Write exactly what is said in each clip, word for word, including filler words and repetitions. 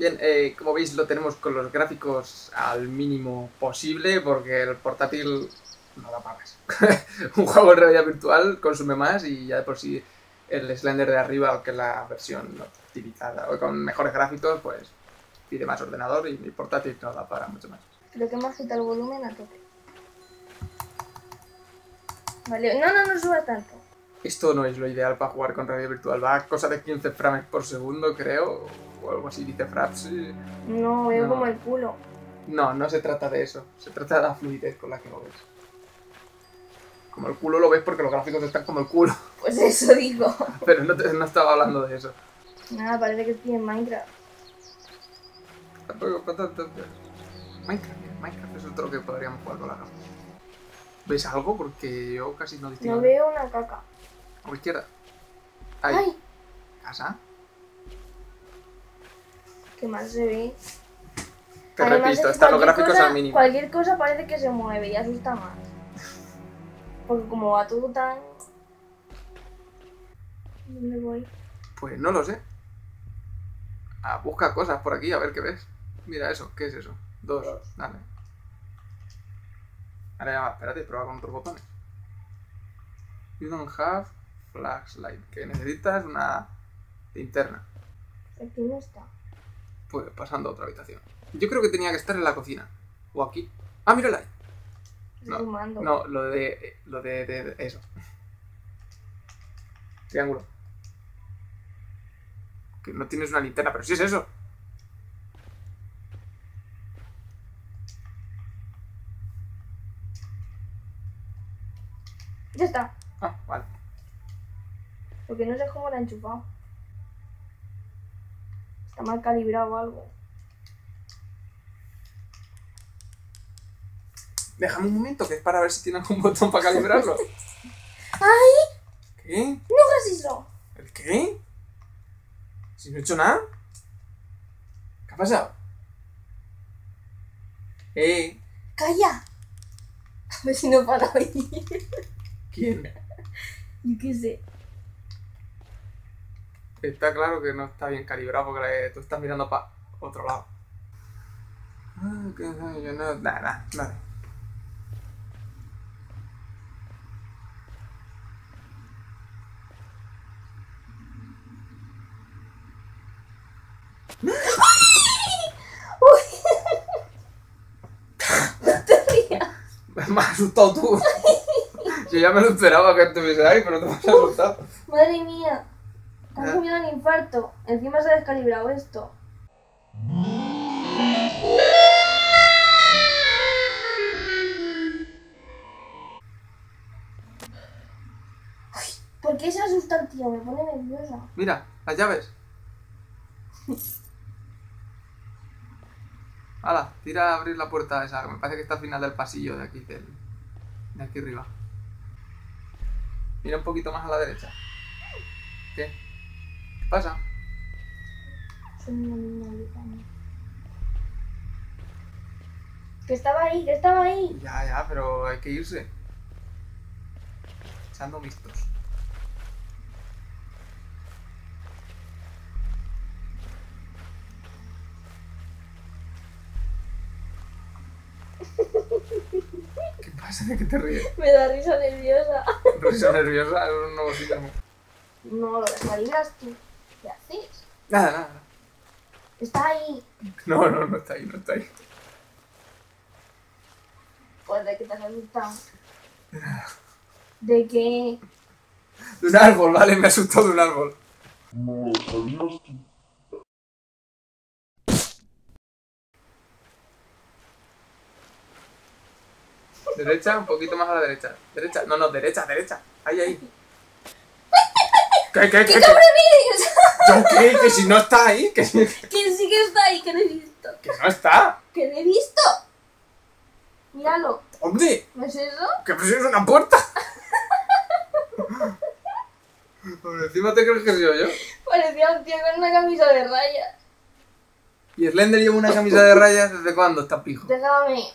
Bien, eh, como veis lo tenemos con los gráficos al mínimo posible porque el portátil no da para más. Un juego en realidad virtual consume más y ya de por sí el Slender de arriba, que es la versión optimizada o con mejores gráficos, pues pide más ordenador y mi portátil no da para mucho más. Creo que me agita el volumen a tope. Vale, no, no, no suba tanto. Esto no es lo ideal para jugar con realidad virtual, va a cosa de quince frames por segundo, creo, o algo así, dice Fraps. No, veo No. como el culo. No, no se trata de eso, se trata de la fluidez con la que lo ves. Como el culo lo ves porque los gráficos están como el culo, Pues eso digo. pero no, te- no estaba hablando de eso. Nada, parece que estoy en Minecraft. Minecraft, Minecraft es otro que podríamos jugar con la gafas. ¿Ves algo? Porque yo casi no distingo. No veo una caca. A la izquierda. Ahí. ¡Ay! ¿Casa? ¿Qué más se ve? Te Además, repito, es están los cualquier gráficos cosa- al mínimo. Cualquier cosa parece que se mueve y asusta más. Porque como va todo tan... ¿Dónde voy? Pues no lo sé. Ah, busca cosas por aquí a ver qué ves. Mira eso, ¿qué es eso? Dos, dale. Ahora ya, espérate, prueba con otros botones. You don't have flashlight. Que necesitas una linterna. Aquí no está. Pues pasando a otra habitación. Yo creo que tenía que estar en la cocina. O aquí. Ah, mírala ahí. No, Sumando. no, lo de... Lo de, de, de eso. Triángulo. Que no tienes una linterna, pero sí es eso. Ya está. Ah, vale. Lo que no sé es cómo la he enchufado. Está mal calibrado o algo. Déjame un momento, que es para ver si tiene algún botón para calibrarlo. ¡Ay! ¿Qué? ¡No hagas eso! ¿El qué? ¿Si no he hecho nada? ¿Qué ha pasado? ¡Eh! ¡Calla! A ver si no para oír. ¿Quién? Yo qué sé. Está claro que no está bien calibrado porque tú estás mirando para otro lado. Ah, que no, yo no... Nada, nada, nada. Me has asustado tú. Yo ya me lo esperaba que estuviese ahí, pero te me has asustado. Madre mía. Te has ¿Eh? comido un infarto. Encima se ha descalibrado esto. Ay, ¿por qué se asusta el tío? Me pone nerviosa. Mira, las llaves. Hala, tira a abrir la puerta esa. Me parece que está al final del pasillo de aquí, del, de aquí arriba. Mira un poquito más a la derecha. ¿Qué? ¿Qué pasa? Soy una niña gritando. Que estaba ahí, que estaba ahí. Ya, ya, pero hay que irse. Echando mixtos. ¿Qué pasa? ¿De qué te ríes? Me da risa nerviosa. Risa nerviosa es un nuevo síndrome. No, lo descalibras tú. ¿Qué haces? Nada, nada. Está ahí. No, no, no está ahí, no está ahí. Pues de que te has asustado. ¿De qué? De un árbol, vale, me asustó de un árbol. No, ¿sabías tú? Derecha, un poquito más a la derecha. Derecha, no, no, derecha, derecha. Ahí, ahí. ¿Qué, qué, qué? ¿Qué qué? cabrón eres? ¿Yo qué? Que si no está ahí, que, que Que sí que está ahí, que lo he visto. no está. Que lo he visto. Míralo. ¿Dónde? ¿No es eso? Que presiones una puerta. Por encima te crees que soy yo. Parecía un tío con una camisa de rayas. ¿Y Slender lleva una camisa de rayas desde cuándo está pijo? Déjame.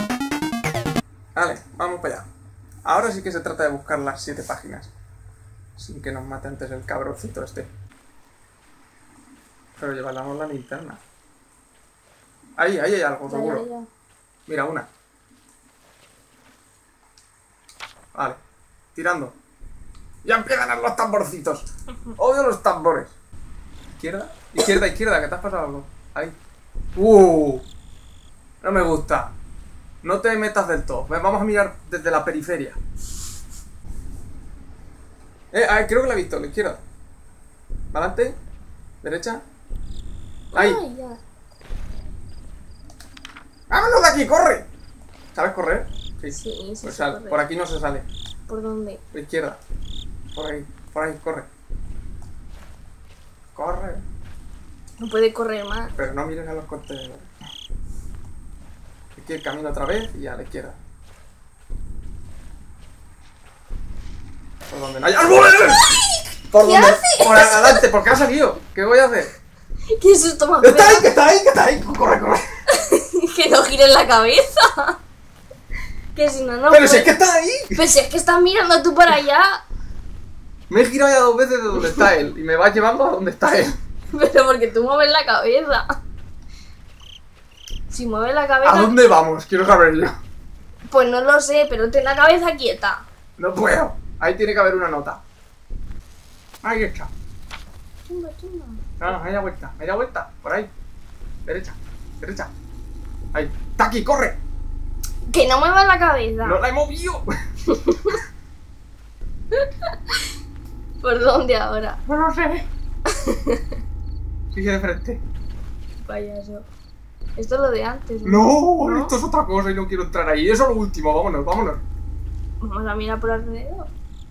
Vale, vamos para allá. Ahora sí que se trata de buscar las siete páginas. Sin que nos mate antes el cabroncito este. Pero llevamos la linterna. Ahí, ahí hay algo, Ya, seguro. ya, ya. Mira, una. Vale. Tirando. Ya empiezan los tamborcitos. Odio los tambores. Izquierda, izquierda, izquierda, que te has pasado algo. Ahí. Uh. No me gusta. No te metas del todo. Ven, vamos a mirar desde la periferia. Eh, a ver, creo que la he visto, la izquierda. Adelante. Derecha. Ahí. Ay, ya. ¡Vámonos de aquí! ¡Corre! ¿Sabes correr? Sí, sí, Pues sí, sal, corre. por aquí no se sale. ¿Por dónde? Por izquierda. Por ahí, por ahí, corre. Corre. No puede correr más. Pero no mires a los contenedores. Aquí el camino otra vez y a la izquierda. ¿Por donde no hay árboles? ¿Por ¿Qué donde? haces? Por adelante, porque ha salido. ¿Qué voy a hacer? ¿Qué susto más ¡Que está ahí, feo? que está ahí, que está ahí! ¡Corre, corre! Que no gires la cabeza. Que si no, no ¡Pero si puede- es que está ahí! Pero si es que estás mirando tú para allá. Me he girado ya dos veces de donde está él y me vas llevando a donde está él. Pero porque tú mueves la cabeza. Si mueves la ¿A cabeza, dónde vamos? Quiero saber yo. pues no lo sé, pero ten la cabeza quieta. No puedo. Ahí tiene que haber una nota. Ahí está. Chunga, chunga. No, media vuelta, media vuelta. Por ahí. Derecha, derecha. Ahí. ¡Está aquí, corre! Que no muevas la cabeza. ¡No la he movido! ¿Por dónde ahora? No lo sé. Sigue de frente. Payaso. Esto es lo de antes, ¿no? No, ¿No? esto es otra cosa y no quiero entrar ahí. Eso es lo último, vámonos, vámonos. Vamos a mirar por alrededor.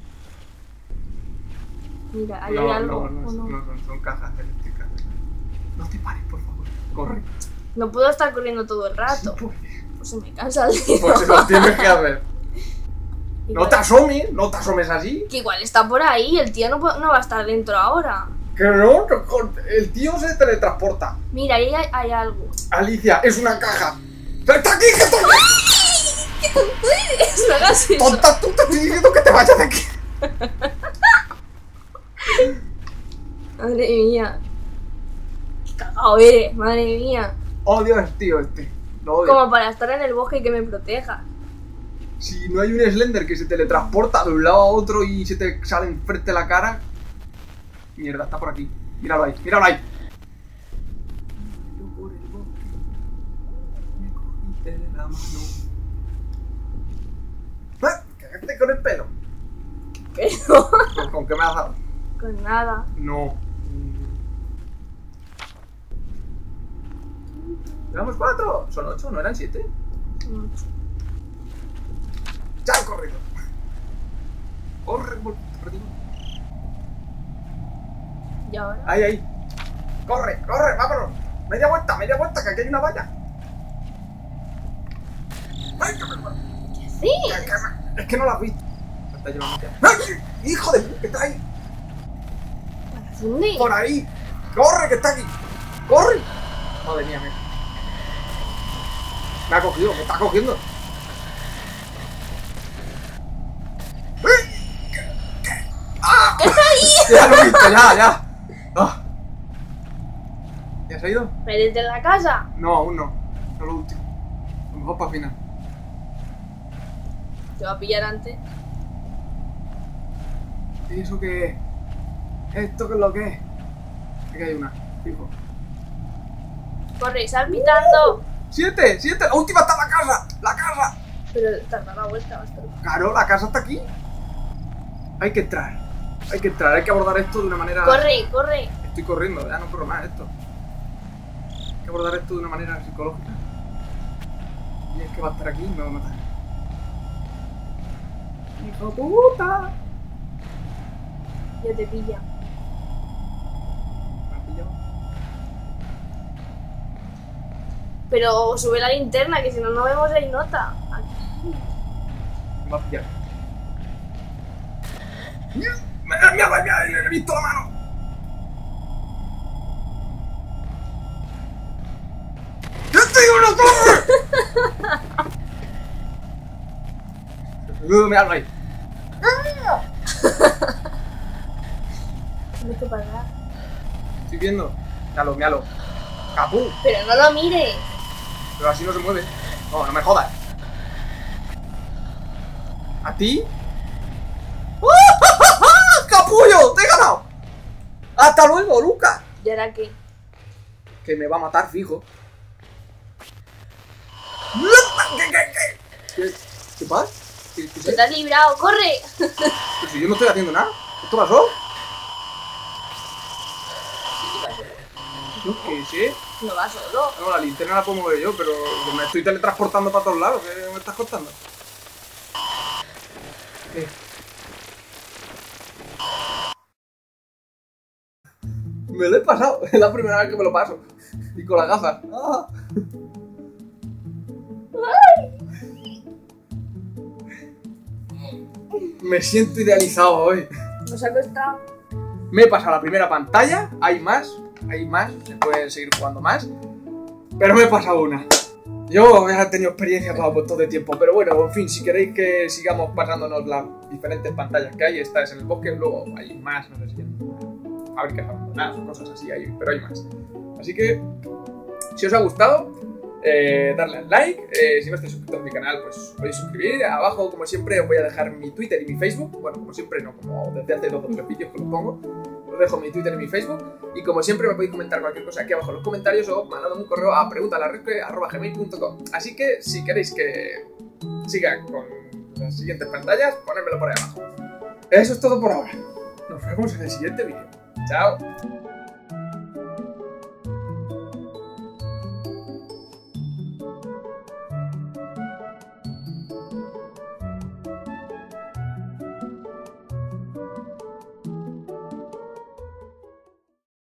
Mira, ahí no, hay algo. no, no, ¿o no? no, son, son cajas eléctricas. No te pares, por favor. Corre. No puedo estar corriendo todo el Sí rato. puedes. Pues se me cansa el dedo. Pues lo tienes que hacer. No Igual- te asomes, no te asomes así. Que igual está por ahí, el tío no, pu- no va a estar dentro ahora. Que no, que con- el tío se teletransporta. Mira, ahí hay, hay algo. Alicia, es una caja. ¡Pero está aquí, que estoy! ¿Qué no puedes? No hagas eso. ¡Tonta, tú te estoy diciendo que te vayas de aquí! Madre mía. Qué cagado eres, madre mía. Odio al tío este. Lo odio. Como para estar en el bosque y que me proteja. Si no hay un Slender que se teletransporta de un lado a otro y se te sale enfrente la cara. Mierda, está por aquí. Míralo ahí, míralo ahí. Yo por el bosque me cogiste de la mano. ¡Ah! ¡Cagaste con el pelo! Pero ¿Con, con qué me has dado? con nada. No. ¿Llevamos cuatro? ¿Son ocho? ¿No eran siete? ¡Ya he corrido! ¡Corre, por- perdido! Y ahora. ¡Ahí, ahí! ¡Corre, corre, vámonos! ¡Media vuelta, media vuelta, que aquí hay una valla! ¡Ay, que me muero! Sí. Que- que me- Es que no la has visto. Me está llevando ya. ¡Ay! ¡Hijo de puta! ¿Qué está ahí? ¿Para dónde? ¡Por ahí! ¡Corre, que está aquí! ¡Corre! Madre mía, me... Me ha cogido, me está cogiendo. ¿Qué está ahí? Ya lo he visto, ya, ya. Ah. ¿Ya se ha ido? ¿Eres de la casa? No, aún no. No lo último. A lo mejor para final. Te va a pillar antes. ¿Y eso qué es? ¿Esto qué es lo que es? Aquí hay una, fijo. Corre, sal pitando. ¡Siete! ¡Siete! ¡La última está en la casa! ¡La casa! Pero te has dado la vuelta bastante. Claro, la casa está aquí. Hay que entrar. Hay que entrar, hay que abordar esto de una manera... Corre, corre. Estoy corriendo, ya no corro más esto. Hay que abordar esto de una manera psicológica. Y es que va a estar aquí y me va a matar. ¡Hijo de puta! Ya te pilla. ¿Me has pillado? Pero sube la linterna, que si no, no vemos la nota. Aquí. Me va a pillar. ¡Mierda! ¡Mierda! ¡Mierda! ¡Le he visto la mano! ¡Yo estoy en una torre! Uh, me habla ahí. No te pasa. Estoy viendo. Míralo, míralo. ¡Capú! Pero no lo mires. Pero así no se mueve. No, no me jodas. ¿A ti? ¡Ah! ¡Capullo! ¡Te he ganado! ¡Hasta luego, Lucas! ¿Y ahora qué? Que me va a matar, fijo. ¿Qué, qué, qué? ¿Qué, ¿Qué pasa? ¿Qué, qué ¡Se te has librado! ¡Corre! Pero si yo no estoy haciendo nada. ¿Esto pasó? No, ¿qué sé? No va solo. No, la linterna la puedo mover yo, pero me estoy teletransportando para todos lados. ¿Qué me estás contando? ¿Qué? Me lo he pasado. Es la primera vez que me lo paso. Y con las gafas. ¡Ah! Me siento idealizado hoy. Nos ha costado. Me he pasado la primera pantalla. Hay más. Hay más. Se pueden seguir jugando más. Pero me he pasado una. Yo he tenido experiencia para un montón de tiempo. Pero bueno, en fin, si queréis que sigamos pasándonos las diferentes pantallas que hay, esta es en el bosque. Luego hay más. No sé si en fábricas abandonadas o cosas así. Hay, pero hay más. Así que, si os ha gustado, eh, darle al like. Eh, si no estáis suscritos a mi canal, pues os podéis suscribir. Abajo, como siempre, os voy a dejar mi Twitter y mi Facebook. Bueno, como siempre, no, como desde hace dos o tres vídeos que los pongo. Os dejo mi Twitter y mi Facebook. Y como siempre, me podéis comentar cualquier cosa aquí abajo en los comentarios o mandando un correo a preguntalarresque arroba gmail punto com. Así que, si queréis que siga con las siguientes pantallas, ponérmelo por ahí abajo. Eso es todo por ahora. Nos vemos en el siguiente vídeo. Chao.